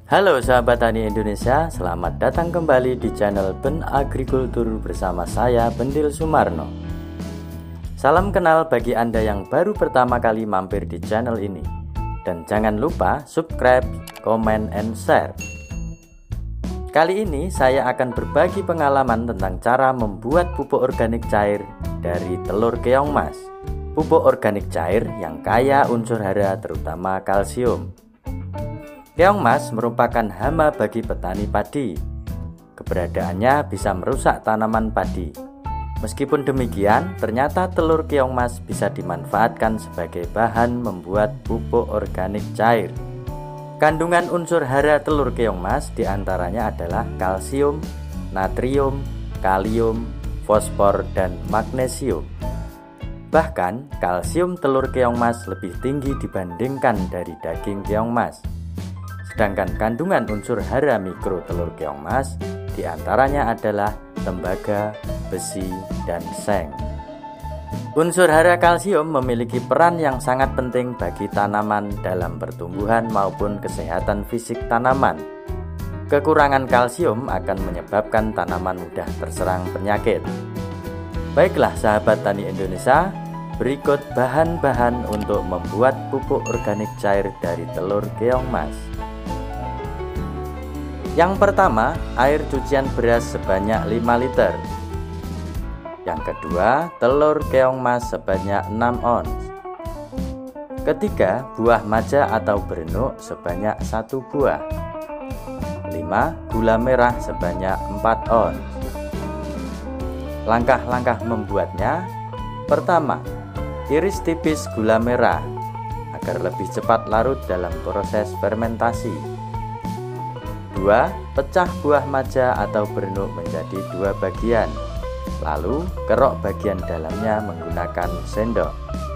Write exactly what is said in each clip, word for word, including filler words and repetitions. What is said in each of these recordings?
Halo sahabat tani Indonesia, selamat datang kembali di channel Ben Agrikultur bersama saya Bendil Sumarno. Salam kenal bagi Anda yang baru pertama kali mampir di channel ini. Dan jangan lupa subscribe, komen, and share. Kali ini saya akan berbagi pengalaman tentang cara membuat pupuk organik cair dari telur keong mas. Pupuk organik cair yang kaya unsur hara terutama kalsium. Keong mas merupakan hama bagi petani padi. Keberadaannya bisa merusak tanaman padi. Meskipun demikian, ternyata telur keong mas bisa dimanfaatkan sebagai bahan membuat pupuk organik cair. Kandungan unsur hara telur keong mas diantaranya adalah kalsium, natrium, kalium, fosfor, dan magnesium. Bahkan, kalsium telur keong mas lebih tinggi dibandingkan dari daging keong mas. Sedangkan kandungan unsur hara mikro telur keong mas diantaranya adalah tembaga, besi, dan seng. Unsur hara kalsium memiliki peran yang sangat penting bagi tanaman dalam pertumbuhan maupun kesehatan fisik tanaman. Kekurangan kalsium akan menyebabkan tanaman mudah terserang penyakit. Baiklah sahabat tani Indonesia, berikut bahan-bahan untuk membuat pupuk organik cair dari telur keong mas. Yang pertama, air cucian beras sebanyak lima liter. Yang kedua, telur keong mas sebanyak enam ons. Ketiga, buah maja atau berenuk sebanyak satu buah. Lima, gula merah sebanyak empat ons. Langkah-langkah membuatnya. Pertama, iris tipis gula merah agar lebih cepat larut dalam proses fermentasi. Dua, pecah buah maja atau berenuk menjadi dua bagian. Lalu kerok bagian dalamnya menggunakan sendok.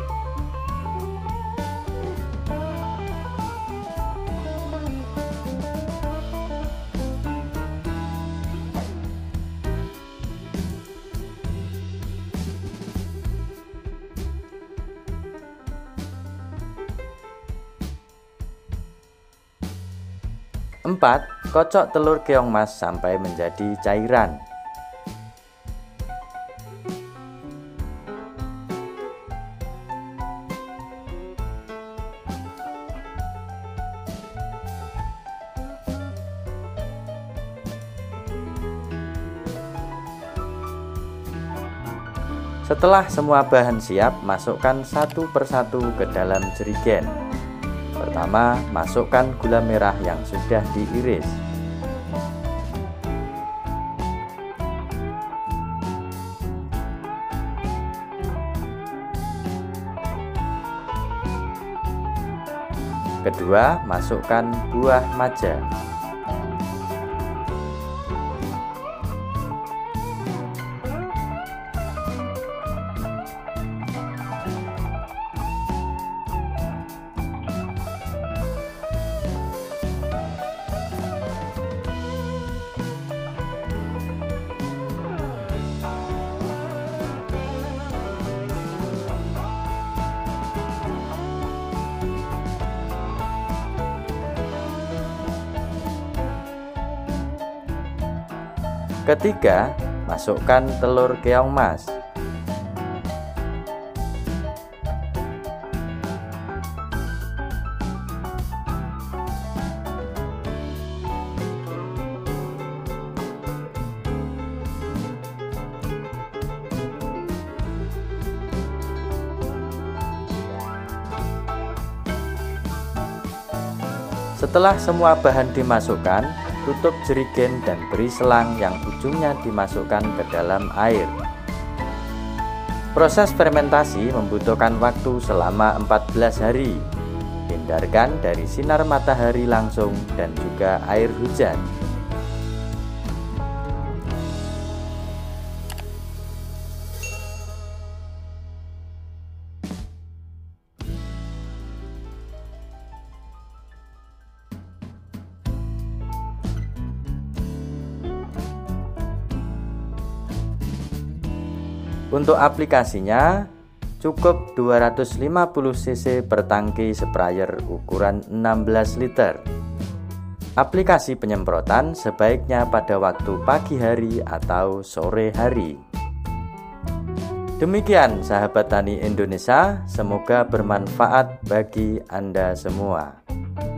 Empat, kocok telur keong mas sampai menjadi cairan. Setelah semua bahan siap, masukkan satu persatu ke dalam jerigen. Pertama, masukkan gula merah yang sudah diiris. Kedua, masukkan buah maja. Ketiga, masukkan telur keong mas. Setelah semua bahan dimasukkan, tutup jerigen dan beri selang yang ujungnya dimasukkan ke dalam air. Proses fermentasi membutuhkan waktu selama empat belas hari. Hindarkan dari sinar matahari langsung dan juga air hujan. Untuk aplikasinya, cukup dua ratus lima puluh cc per tangki sprayer ukuran enam belas liter. Aplikasi penyemprotan sebaiknya pada waktu pagi hari atau sore hari. Demikian sahabat tani Indonesia, semoga bermanfaat bagi Anda semua.